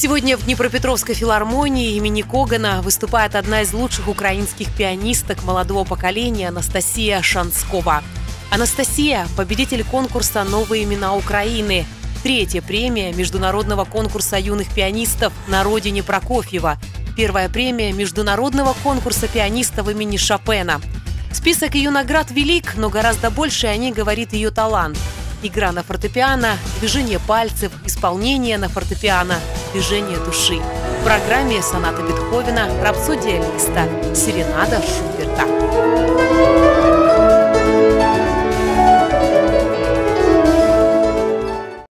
Сегодня в Днепропетровской филармонии имени Когана выступает одна из лучших украинских пианисток молодого поколения Анастасия Шанскова. Анастасия – победитель конкурса «Новые имена Украины», третья премия международного конкурса юных пианистов на родине Прокофьева, первая премия международного конкурса пианистов имени Шопена. Список ее наград велик, но гораздо больше о ней говорит ее талант. Игра на фортепиано, движение пальцев, исполнение на фортепиано, движение души. В программе сонаты Бетховена, рапсодия Листа, серенада Шуберта.